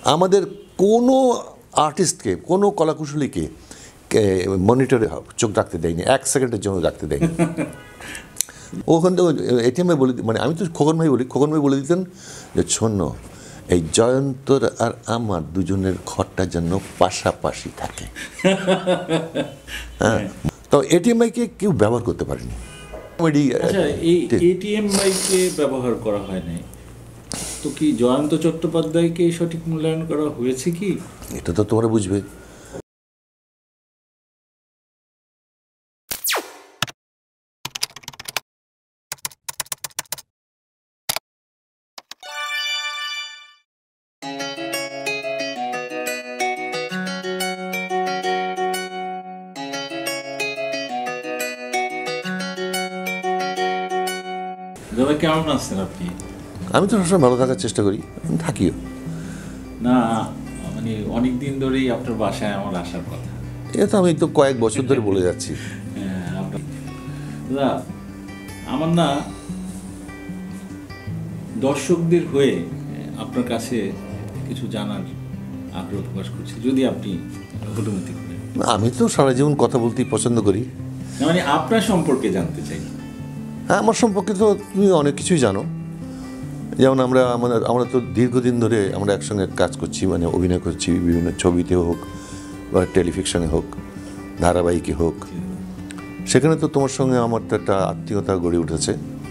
আমাদের কোনো আর্টিস্টকে, কোনো কলাকুশলীকে মনিটরে চোখ রাখতে দেয়নি, 1 সেকেন্ডের জন্য রাখতে দেয়নি। ওখান থেকে এটিএমে বলে, মানে আমি তো খোকন ভাই বলে দিতেন যে শোন, এই জয়ন্তর আর আমার দুজনের ঘরটা যেন পাশাপাশি থাকে। হ্যাঁ, তো এটিএম বাইকে কেউ ব্যবহার করতে পারেনি। এই এটিএম বাইকে ব্যবহার করা হয় নাই, তো কি জয়ন্ত চট্টোপাধ্যায়কে সঠিক মূল্যায়ন করা হয়েছে কি? এটা তো তোমরা বুঝবে। দাদা কেমন আছেন আপনি? আমি তো সবসময় ভালো থাকার চেষ্টা করি, থাকিও না, মানে অনেক দিন ধরেই আপনার বাসায় আমার আসার কথা। এটা তো আমি তো কয়েক বছর ধরে বলে যাচ্ছি। দাদা, আমার না দর্শকদের হয়ে আপনার কাছে কিছু জানার আগ্রহ প্রকাশ করছি, যদি আপনি অনুমতি করেন। আমি তো সারা জীবন কথা বলতেই পছন্দ করি, মানে আপনার সম্পর্কে জানতে চাই। হ্যাঁ, আমার সম্পর্কে তো তুমি অনেক কিছুই জানো। যেমন আমরা তো দীর্ঘদিন ধরে আমরা একসঙ্গে কাজ করছি, মানে অভিনয় করছি, বিভিন্ন ছবিতে হোক বা টেলিফিকশনে হোক, ধারাবাহিকে হোক। সেখানে তো তোমার সঙ্গে আমার তো একটা আত্মীয়তা গড়ে উঠেছে।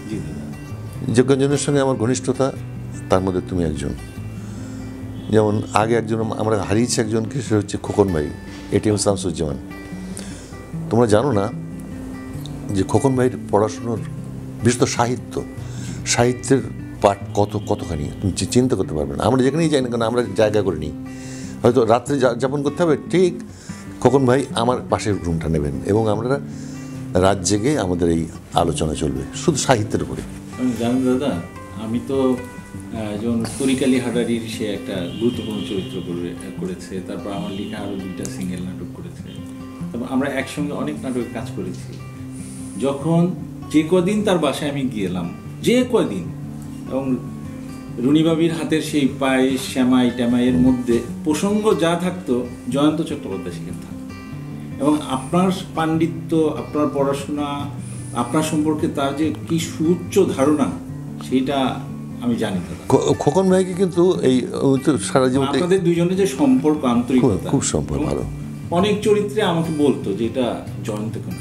যে কজনের সঙ্গে আমার ঘনিষ্ঠতা, তার মধ্যে তুমি একজন। যেমন আগে একজন আমরা হারিয়েছি একজনকে, সে হচ্ছে খোকন ভাই, এটিএম শামসুজ্জামান। তোমরা জানো না যে খোকন ভাইয়ের পড়াশুনোর, বিশেষত সাহিত্যের পাঠ কতখানি তুমি চিন্তা করতে পারবে না। আমরা যেখানেই যাই না কেন, আমরা জায়গা করে নিই, হয়তো রাত্রে যাপন করতে হবে, ঠিক খোকন ভাই আমার পাশের রুমটা নেবেন এবং আমরা রাত জেগে আমাদের এই আলোচনা চলবে শুধু সাহিত্যের উপরে। জানেন দাদা, আমি তো যেমন তরিকালি হাডারির সে একটা গুরুত্বপূর্ণ চরিত্র করেছে, তারপর আমার লেখা আরও 2টা সিঙ্গেল নাটক করেছে, তারপর আমরা একসঙ্গে অনেক নাটকে কাজ করেছি। যখন যে কদিন তার বাসায় আমি গেলাম, যে কদিন, এবং রুনিবাবির হাতের সেই পায়েস, শ্যামাই ট্যামাইয়ের মধ্যে প্রসঙ্গ যা থাকতো, জয়ন্ত চট্টোপাধ্যায় সেখানে থাকতো। এবং আপনার পাণ্ডিত্য, আপনার পড়াশোনা, আপনার সম্পর্কে তার যে কি সুউচ্চ ধারণা, সেইটা আমি জানি। খোকন ভাইকে কিন্তু এই সারা জীবন আপনাদের দুজনের যে সম্পর্ক, আন্তরিকতা, খুব সম্পর্ক ভালো। অনেক চরিত্রে আমাকে বলতো যে এটা জয়ন্ত কেন।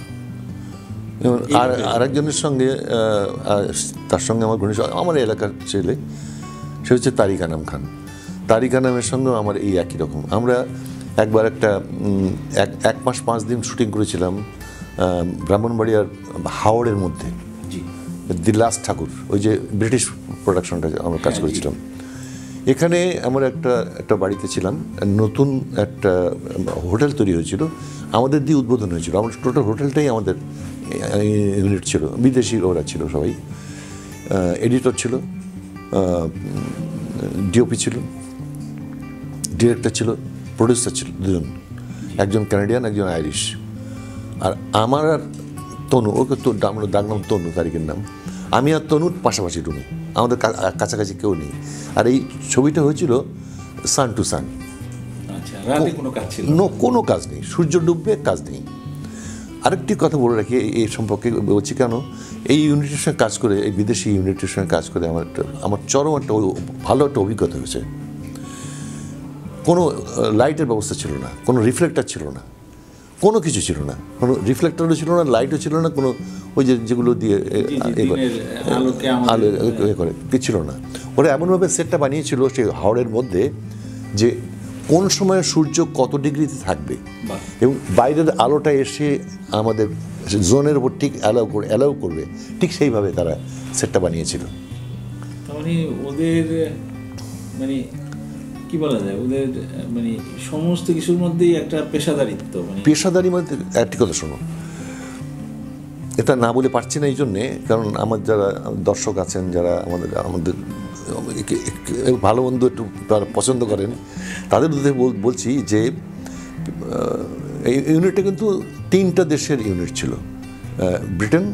আর আরেকজনের সঙ্গে, তার সঙ্গে আমার ঘনিষ্ঠ, আমার এলাকার ছেলে, সে হচ্ছে তারিক আনাম খান। তারিক আনামের সঙ্গেও আমার এই একই রকম। আমরা একবার একটা 1 মাস 5 দিন শুটিং করেছিলাম ব্রাহ্মণবাড়িয়ার হাওড়ের মধ্যে, দি লাস্ট ঠাকুর, ওই যে ব্রিটিশ প্রোডাকশনটা আমরা কাজ করেছিলাম। এখানে আমরা একটা বাড়িতে ছিলাম, নতুন একটা হোটেল তৈরি হয়েছিল, আমাদের দিয়ে উদ্বোধন হয়েছিল। আমার টোটাল হোটেলটাই আমাদের ইউনিট ছিল, বিদেশি ওরা ছিল সবাই, এডিটর ছিল, ডিওপি ছিল, ডিরেক্টর ছিল, প্রডিউসার ছিল, দুজন, একজন কানাডিয়ান, একজন আইরিশ। আর আমার আর তনু, ওকে তো আমরা ডাকলাম তনু, তারিখের নাম। আমি আর তনুর পাশাপাশি রুমে, আমাদের কাছাকাছি কেউ নেই। আর এই ছবিটা হয়েছিল সান টু সান, কোনো কাজ নেই, সূর্য ডুববে, কাজ নেই। আরেকটি কথা বলে রাখি এই সম্পর্কে, বলছি কেন, এই ইউনিটের সঙ্গে কাজ করে, এই বিদেশি ইউনিটের সঙ্গে কাজ করে আমার চরম একটা ভালো একটা অভিজ্ঞতা হয়েছে। কোনো লাইটের ব্যবস্থা ছিল না, কোনো রিফ্লেক্টার ছিল না, কোনো কিছু ছিল না, কোনো রিফ্লেক্টারও ছিল না, লাইটও ছিল না, কোনো ওই যেগুলো দিয়ে আলো করে কিছু ছিল না। ওরা এমনভাবে সেটটা বানিয়েছিল সেই হাওড়ের মধ্যে যে কোন সময় সূর্য কত ডিগ্রিতে থাকবে এবং বাইরের আলোটা এসে আমাদের জোনের উপর ঠিক অ্যালাউ করবে, ঠিক সেইভাবে তারা সেটটা বানিয়েছিল। মানে ওদের, মানে কি বলা যায়, ওদের মানে সমস্ত কিছুর মধ্যেই একটা পেশাদারিত্ব। পেশাদারি মধ্যে একটি কথা শোনো, এটা না বলে পারছি না এই জন্যে, কারণ আমার যারা দর্শক আছেন, যারা আমাদের ভালো বন্ধু একটু পছন্দ করেন, তাদের বলছি যে এই ইউনিটটা কিন্তু 3টা দেশের ইউনিট ছিল, ব্রিটেন,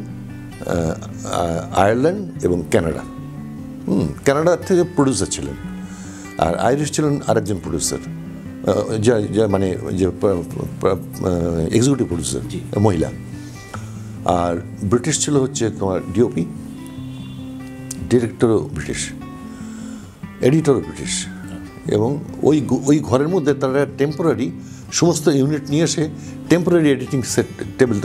আয়ারল্যান্ড এবং কানাডা। কানাডা থেকে প্রডিউসার ছিলেন। আর আইরিশ ছিলেন আরেকজন প্রডিউসার, মানে যে এক্সিকিউটিভ প্রডিউসার, মহিলা। আর ব্রিটিশ ছিল হচ্ছে তোমার ডিওপি, ডিরেক্টরও ব্রিটিশ, এডিটরও ব্রিটিশ। এবং ওই ঘরের মধ্যে তারা টেম্পোরারি সমস্ত ইউনিট নিয়ে এসে temporary editing set table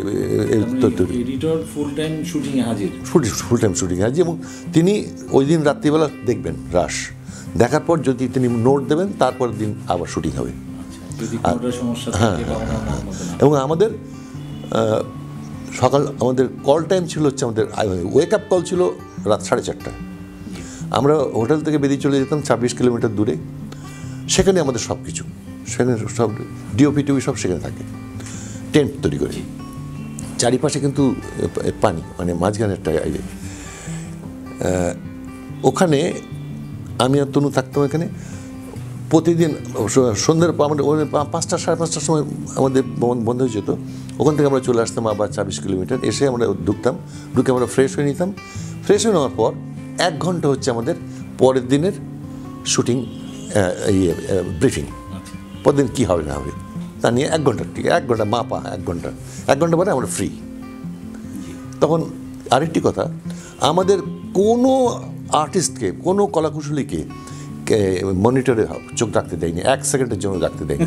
full time শুটিংয়ে হাজির। এবং তিনি ওই দিন রাত্রিবেলা দেখবেন রাশ, দেখার পর যদি তিনি নোট দেবেন তারপর দিন আবার শুটিং হবে। হ্যাঁ, এবং আমাদের সকাল আমাদের কল টাইম ছিল হচ্ছে, আমাদের ওয়েক আপ কল ছিল রাত 4:30টায়। আমরা হোটেল থেকে বেরিয়ে চলে যেতাম 26 কিলোমিটার দূরে, সেখানে আমাদের সব কিছু, সেখানে সব ডিওপি টিওপি সব সেখানে থাকে, টেন্ট তৈরি করে। চারিপাশে কিন্তু পানি, মানে মাঝখানে একটা ওখানে আমি আর তনু থাকতাম। এখানে প্রতিদিন সন্ধ্যের আমাদের 5টা 5:30টার সময় আমাদের বন্ধ হয়ে যেত। ওখান থেকে আমরা চলে আসতাম আবার 26 কিলোমিটার, এসে আমরা ঢুকে আমরা ফ্রেশ হয়ে নিতাম। ফ্রেশ হয়ে নেওয়ার পর 1 ঘন্টা হচ্ছে আমাদের পরের দিনের শুটিং ব্রিফিং, পরের দিন কী হবে না হবে তা নিয়ে 1 ঘন্টা, ঠিক 1 ঘন্টা মাপা, 1 ঘন্টা পরে আমরা ফ্রি। তখন আরেকটি কথা, আমাদের কোনো আর্টিস্টকে, কোনো কলাকুশলীকে মনিটরে চোখ রাখতে দেয়নি, 1 সেকেন্ডের জন্য রাখতে দেয়নি।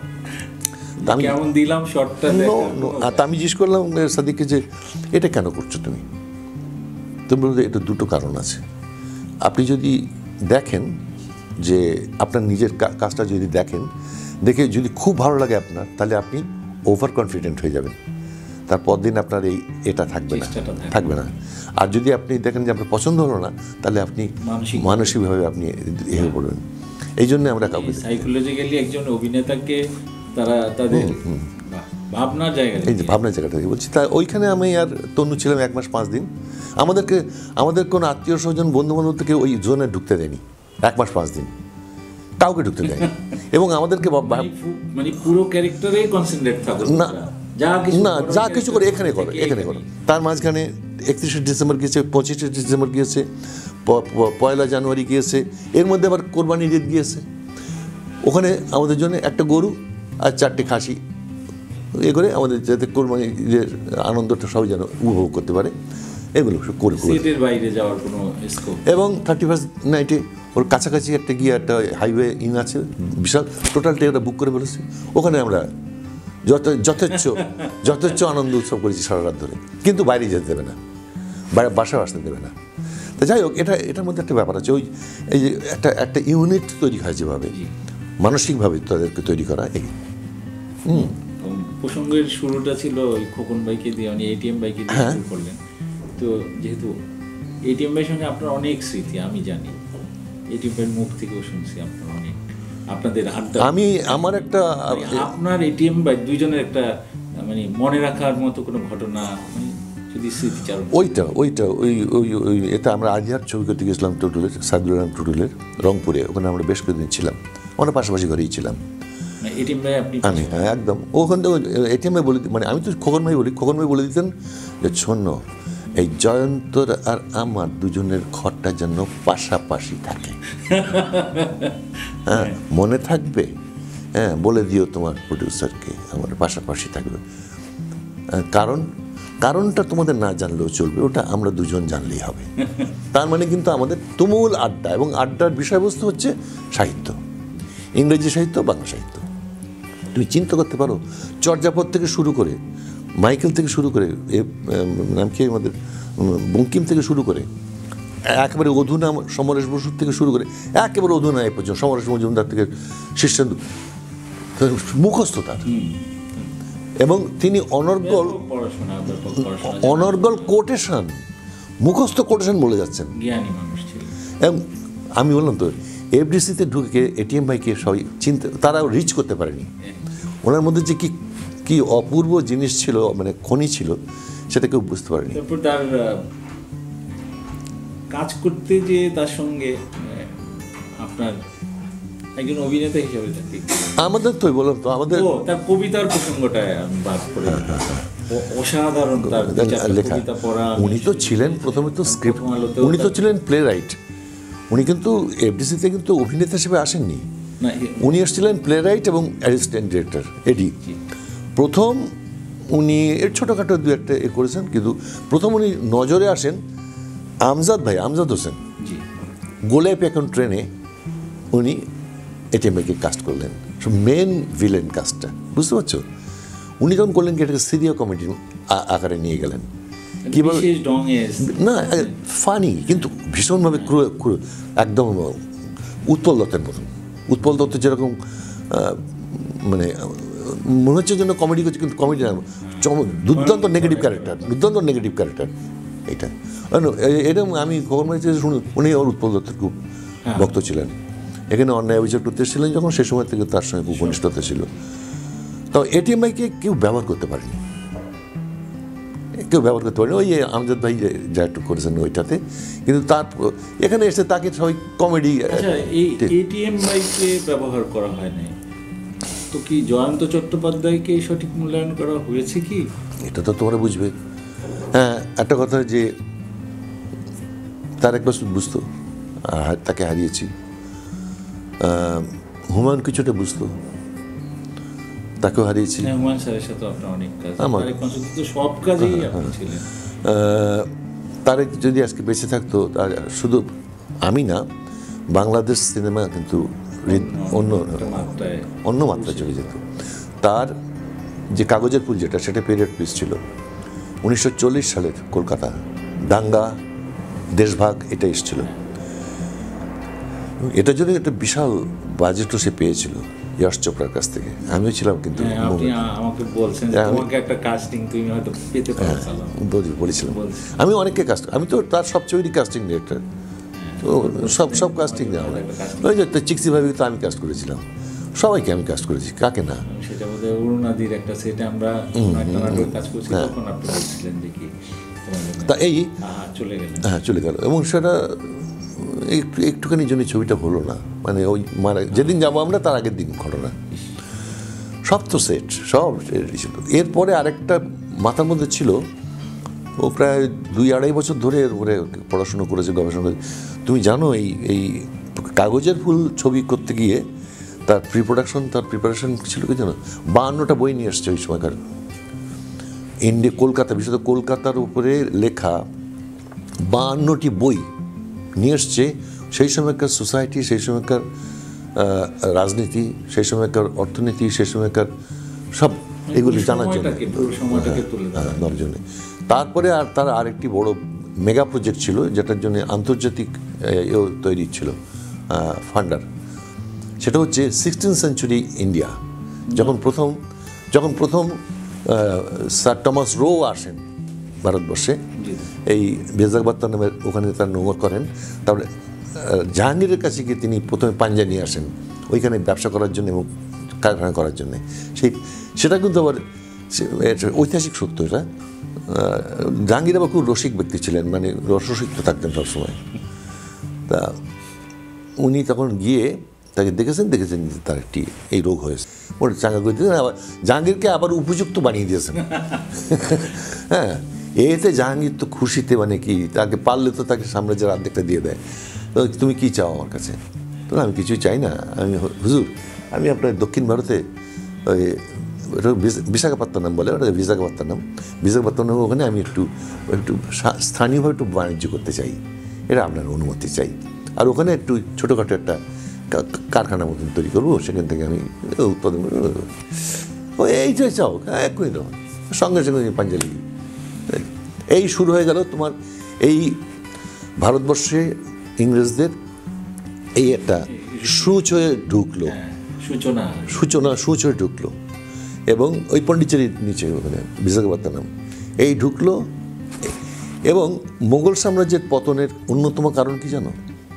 আমি জিজ্ঞেস করলাম সাদিককে যে এটা কেন করছো তুমি? তুমি বলতে এটা দুটো কারণ আছে। আপনি যদি দেখেন যে আপনার নিজের কাজটা যদি দেখে যদি খুব ভালো লাগে আপনার, তাহলে আপনি ওভার কনফিডেন্ট হয়ে যাবেন, তারপর দিন আপনার এটা থাকবে না। আর যদি আপনি দেখেন যে আপনার পছন্দ হলো না, তাহলে আপনি মানসিকভাবে আপনি হয়ে পড়বেন। এই জন্য আমরা কাউকে সাইকোলজিক্যালি একজন অভিনেতাকে তারা তাদের ভাবনার জায়গাটা বলছি। তা ওইখানে আমি আর তনু ছিলাম 1 মাস 5 দিন। আমাদের কোনো আত্মীয় স্বজন বন্ধু বান্ধব থেকে ওই জোনে ঢুকতে দেয়নি 1 মাস 5 দিন, কাউকে ঢুকতে দেয়নি। এবং আমাদেরকে মানে পুরো ক্যারেক্টারে কনসেন্ট্রেট থাকো না, যা কিছু করে এখানে করো। তার মাঝখানে 31শে ডিসেম্বর গিয়েছে, 25শে ডিসেম্বর গিয়েছে, 1 জানুয়ারি গিয়েছে, এর মধ্যে আবার কোরবানির ঈদ গিয়েছে। ওখানে আমাদের জন্য একটা গরু আর 4টে খাসি করে আমাদের যাতে কোরবানি ঈদের আনন্দটা সবাই যেন উপভোগ করতে পারে, এগুলো করে এবং 31st নাইটে ওর কাছাকাছি একটা গিয়ে একটা হাইওয়ে ইন আছে বিশাল, টোটালটা ওটা বুক করে ফেলেছে। ওখানে আমরা যথেচ্ছ আনন্দ উৎসব করেছি সারা রাত ধরে, কিন্তু বাইরে যেতে দেবে না, বাসায় আসতে দেবে না। তো যাই হোক, এটার মধ্যে একটা ব্যাপার আছে, এই যে একটা ইউনিট তৈরি হয় যেভাবে মানসিকভাবে তাদেরকে তৈরি করা। এই প্রসঙ্গের শুরুটা ছিল ওই খোকন ভাইকে দিয়ে, মানে এটিএম ভাইকে দিয়ে শুরু করলেন। তো যেহেতু এটিএম ভাইয়ের সঙ্গে আপনার অনেক স্মৃতি আমি জানি, এটিএম ভাইয়ের মুখ থেকেও শুনছি আপনার অনেক, আপনাদের আড্ডা, আমার একটা আপনার এটিএম ভাই দুইজনের একটা মানে মনে রাখার মতো কোনো ঘটনা, যদি স্মৃতিচারণ। ওই এটা আমরা আজিহার ছবি করতে গেছিলাম টুটুলের, সাইদুল আলম টুটুলের, রংপুরে। ওখানে আমরা বেশ কিছুদিন ছিলাম, আমরা পাশাপাশি ঘরেই ছিলাম। আমি একদম ওখান থেকে এটিএমে বলে, মানে আমি তো খোকন ভাই বলে দিতেন যে শোন, এই জয়ন্তর আর আমার দুজনের ঘরটা যেন পাশাপাশি থাকে, হ্যাঁ মনে থাকবে, হ্যাঁ বলে দিও তোমার প্রডিউসারকে আমার পাশাপাশি থাকবে। কারণটা তোমাদের না জানলেও চলবে, ওটা আমরা দুজন জানলেই হবে। তার মানে কিন্তু আমাদের তুমুল আড্ডা, এবং আড্ডার বিষয়বস্তু হচ্ছে সাহিত্য, ইংরেজি সাহিত্য, বাংলা সাহিত্য। তুমি চিন্তা করতে পারো, চর্যাপদ থেকে শুরু করে, মাইকেল থেকে শুরু করে, নাম কি আমাদের বঙ্কিম থেকে শুরু করে, একেবারে অধুনা সমরেশ বসুর থেকে শুরু করে একেবারে অধুনা এ পর্যন্ত, সমরেশ মজুমদার থেকে শীর্ষেন্দু, মুখস্থ তার। এবং তিনি অনর্গল কোটেশন, মুখস্থ কোটেশন বলে যাচ্ছেন। এবং আমি বললাম তো, এফডিসিতে ঢুকে এটিএম ভাইকে সবাই তারাও রিচ করতে পারেনি। ওনার মধ্যে যে কি অপূর্ব জিনিস ছিল, মানে খনি ছিল, সেটা কেউ বুঝতে পারেনি। তারপর তার কাজ করতে যে তার সঙ্গে আপনার একজন অভিনেতা হিসেবে আমাদের তো বললাম তো, আমাদের তার কবিতার প্রসঙ্গটা আমি বাদ করে, অসাধারণ তার লেখা। উনি তো ছিলেন প্রথমে তো স্ক্রিপ্ট, উনি তো ছিলেন প্লে রাইট, উনি কিন্তু এফডিসিতে কিন্তু অভিনেতা হিসেবে আসেননি, না উনি এসেছিলেন প্লে রাইট এবং অ্যাসিস্ট্যান্ট ডিরেক্টর এডি। প্রথম উনি এর ছোটোখাটো দু একটা করেছেন, কিন্তু প্রথম উনি নজরে আসেন আমজাদ হোসেন গোলাপি এখন ট্রেনে, উনি এটিএমকে কাস্ট করলেন, মেন ভিলেন কাস্টটা, বুঝতে পারছো? উনি তখন করলেন কি এটাকে সিরিয়া কমেডি আকারে নিয়ে গেলেন, কি বল না ফানি, কিন্তু ভীষণভাবে একদম উৎপল দত্তের মতন। উৎপল দত্ত যেরকম মানে মনে হচ্ছে যেন কমেডি করছে, কিন্তু কমেডি না, দুর্দান্ত নেগেটিভ ক্যারেক্টার এটা। এরকম আমি খবর মাঝে শুনি উনি ওর উৎপল দত্তের খুব ভক্ত ছিলেন। এখানে অন্যায় অভিযোগ করতে এসেছিলেন যখন, সে সময় থেকে তার সঙ্গে খুব ঘনিষ্ঠতা ছিল। তো এটিএমআইকে কেউ ব্যবহার করতে পারেনি, ওই আমজাদ ভাই যা একটু করেছেন ওইটাতে, কিন্তু তার এখানে এসে তাকে সবাই কমেডি। এটিএমআইকে ব্যবহার করা হয় নাই, তো কি জয়ন্ত চট্টোপাধ্যায়কে সঠিক মূল্যায়ন করা হয়েছে কি? এটা তো তোমরা বুঝবে। হ্যাঁ, একটা কথা যে তার একবার বুঝতো, তাকে হারিয়েছি। হুমায়ুন কিছুটা বুঝতো, তাকেও হারিয়েছি। হুমায়ুন স্যারের সাথে আপনার অনেক কাজ, সব কাজেই আপনি ছিলেন। তারেক যদি আজকে বেঁচে থাকতো, শুধু আমি না, বাংলাদেশ সিনেমা কিন্তু অন্য মাত্রায় চলে যেত। তার যে কাগজের ফুল যেটা, সেটা পিরিয়ড পিস ছিল 1940 সালের কলকাতা, দাঙ্গা, দেশভাগ, এটা এসেছিল। এটার জন্য একটা বিশাল বাজেটও সে পেয়েছিল ইয়াশ চোপড়ার কাছ থেকে, আমিও ছিলাম। কিন্তু বলেছিলাম আমি অনেককে কাস্ট, আমি তো তার সবচেয়ে কাস্টিং ডিরেক্টর, তো সব কাস্টিং দেওয়া হয়। ওই যে চিক্সি ভাবি তো আমি কাস্ট করেছিলাম, সবাইকে আমি কাস্ট করেছি, কাকে না। সেটা বোধহয় অরুণাদির একটা সেটে আমরা কাজ করছি, তখন আপনি বলছিলেন যে কি তা এই চলে গেল, এবং সেটা একটুখানি জন্য ছবিটা হলো না, মানে ওই যেদিন যাবো আমরা তার আগের দিন ঘটনা, সব তো সেট, সব রেডি ছিল। এরপরে আরেকটা মাথার মধ্যে ছিল, ও প্রায় 2-2.5 বছর ধরে ওরে পড়াশুনো করেছে, গবেষণা করেছে। তুমি জানো এই কাগজের ফুল ছবি করতে গিয়ে তার প্রিপারেশন ছিল কি জানো? 52টা বই নিয়ে আসছে ওই সময়কার কলকাতা, বিশেষত কলকাতার উপরে লেখা 52টি বই নিয়ে এসছে। সেই সময়কার সোসাইটি, সেই সময়কার রাজনীতি, সেই সময়কার অর্থনীতি, সেই সময়কার সব এগুলি জানার জন্য। তারপরে তার আরেকটি বড় মেগা প্রজেক্ট ছিল, যেটার জন্য আন্তর্জাতিক তৈরি ছিল ফান্ডার, সেটা হচ্ছে 16th সেঞ্চুরি ইন্ডিয়া। যখন প্রথম স্যার টমাস রো আসেন ভারতবর্ষে, এই বেজাকবাত্তার নামের ওখানে তার নোংর করেন, তারপরে জাহাঙ্গীরের কাছে গিয়ে তিনি প্রথমে পাঞ্জা নিয়ে আসেন ওইখানে ব্যবসা করার জন্য এবং কারখানা করার জন্যে। সেটা কিন্তু আবার ঐতিহাসিক সত্য। এটা জাহাঙ্গীর আবার খুব রসিক ব্যক্তি ছিলেন, মানে রসরসিক্ত থাকতেন সবসময়। তা উনি তখন গিয়ে তাকে দেখেছেন যে তার একটি এই রোগ হয়েছে, ওটা চাঙ্গা করে দিয়েছেন, আবার জাহাঙ্গীরকে আবার উপযুক্ত বানিয়ে দিয়েছেন। হ্যাঁ, এতে জাহাঙ্গীর তো খুশিতে, মানে কি, তাকে পারলে তো তাকে সাম্রাজ্যের অর্ধেকটা দিয়ে দেয়। তো তুমি কী চাও আমার কাছে? তো আমি কিছুই চাই না, আমি হুজুর, আমি আপনার দক্ষিণ ভারতে ওই ওটা বিশাখাপত্তনম বলে, ওটা বিশাখাপত্তনম ওখানে আমি একটু স্থানীয়ভাবে একটু বাণিজ্য করতে চাই, এটা আপনার অনুমতি চাই। আর ওখানে একটু ছোটোখাটো একটা কারখানার মতন তৈরি করবো, সেখান থেকে আমি উৎপাদন করবো। ও এইটাই চাও, এক্ষুনি দাও, সঙ্গে সঙ্গে পাঞ্জাবি। এই শুরু হয়ে গেল তোমার এই ভারতবর্ষে ইংরেজদের এই একটা সূচ হয়ে ঢুকলো, সূচ হয়ে ঢুকলো, এবং ওই পণ্ডিচেরির নিচে ওখানে বিশাখাপত্তনম এই ঢুকলো। এবং মোগল সাম্রাজ্যের পতনের অন্যতম কারণ কি জানো?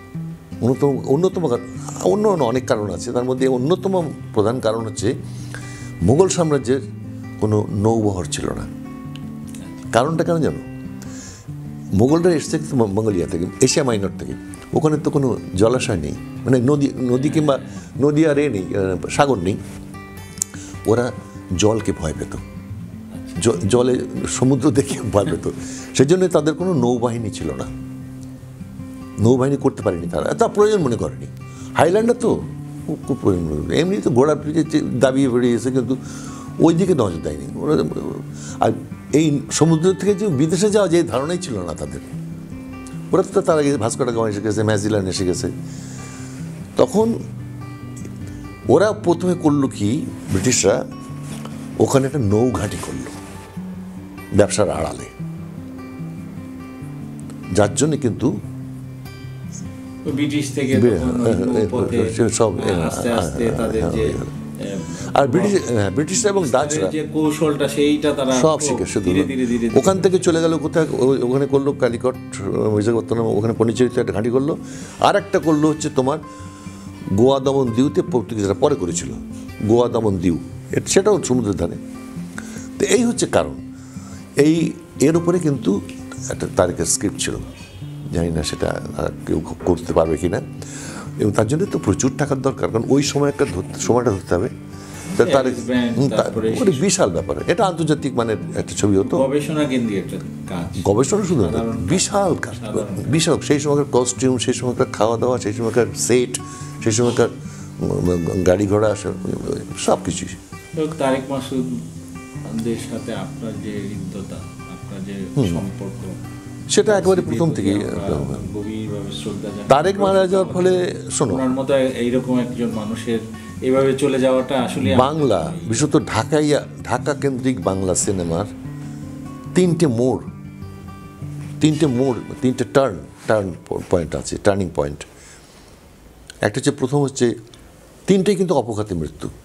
অন্যতম কারণ, অন্য অনেক কারণ আছে, তার মধ্যে অন্যতম প্রধান কারণ হচ্ছে মোগল সাম্রাজ্যের কোনো নৌবহর ছিল না। কারণটা কেন জানো? মোগলরা এসছে মঙ্গোলিয়া থেকে, এশিয়া মাইনর থেকে, ওখানে তো কোনো জলাশয় নেই, মানে নদী কিংবা নদী আর নেই, সাগর নেই। ওরা জলকে ভয় পেত, জলে সমুদ্র দেখে ভয় পেত, সেই জন্য তাদের কোনো নৌবাহিনী ছিল না। নৌবাহিনী করতে পারেনি, তারা প্রয়োজন মনে করেনি। হাইল্যান্ডার তো খুব প্রয়োজন মনে করেনি, এমনি তো ঘোড়ার পিঠে দাবিয়ে বেরিয়েছে, কিন্তু ওই দিকে নজর দেয়নি ওরা। আর এই সমুদ্র থেকে যে বিদেশে যাওয়া যে ধারণাই ছিল না তাদের। ওরা তো তার আগে ভাস্কো ডা গামা এসে গেছে, ম্যাজিলান এসে গেছে। তখন ওরা প্রথমে করলো কি, ব্রিটিশরা ওখানে একটা নৌঘাঁটি করলো ব্যবসার আড়ালে, যার জন্য কিন্তু ব্রিটিশ থেকে সব আস্তে আস্তে তাদের যে আর ব্রিটিশরা এবং ডাচরা যে কৌশলটা সেইটা তারা সব শিখে শুধু ওখান থেকে চলে গেল কোথায়, ওখানে করলো কালিকট, বিশাখাপত্তনম, ওখানে পন্ডিচেরিতে একটা ঘাঁটি করলো। আর একটা করলো হচ্ছে তোমার গোয়া দমন দিউতে, পর্তুগিজরা পরে করেছিল গোয়া দমন দিউ, সেটাও সমুদ্রের ধারে। তো এই হচ্ছে কারণ। এর উপরে কিন্তু একটা তারিখের স্ক্রিপ্ট ছিল, জানি না সেটা কেউ করতে পারবে কি না। এবং তার জন্য তো প্রচুর টাকার দরকার, কারণ ওই সময়টা ধরতে হবে। বিশাল ব্যাপার, এটা আন্তর্জাতিক মানের একটা ছবি হতো, গবেষণা শুধু বিশাল কাজ, বিশাল। সেই সময়কার কস্টিউম, সেই সময়কার খাওয়া দাওয়া, সেই সময়কার সেট, সেই সময়কার গাড়ি ঘোড়া, সব কিছুই। তারেক মাসুদের সাথে আপনার যে হৃদ্যতা, আপনার যে সম্পর্ক, সেটা একেবারে প্রথম থেকেই। তারেক মারা যাওয়ার ফলে শোনো, ওনার মতো এইরকম একজন মানুষের এইভাবে চলে যাওয়াটা আসলে বাংলা, বিশেষত ঢাকা কেন্দ্রিক বাংলা সিনেমার তিনটে টার্ন পয়েন্ট আছে, টার্নিং পয়েন্ট। একটা হচ্ছে, প্রথম হচ্ছে, তিনটেই কিন্তু অপঘাতে মৃত্যু।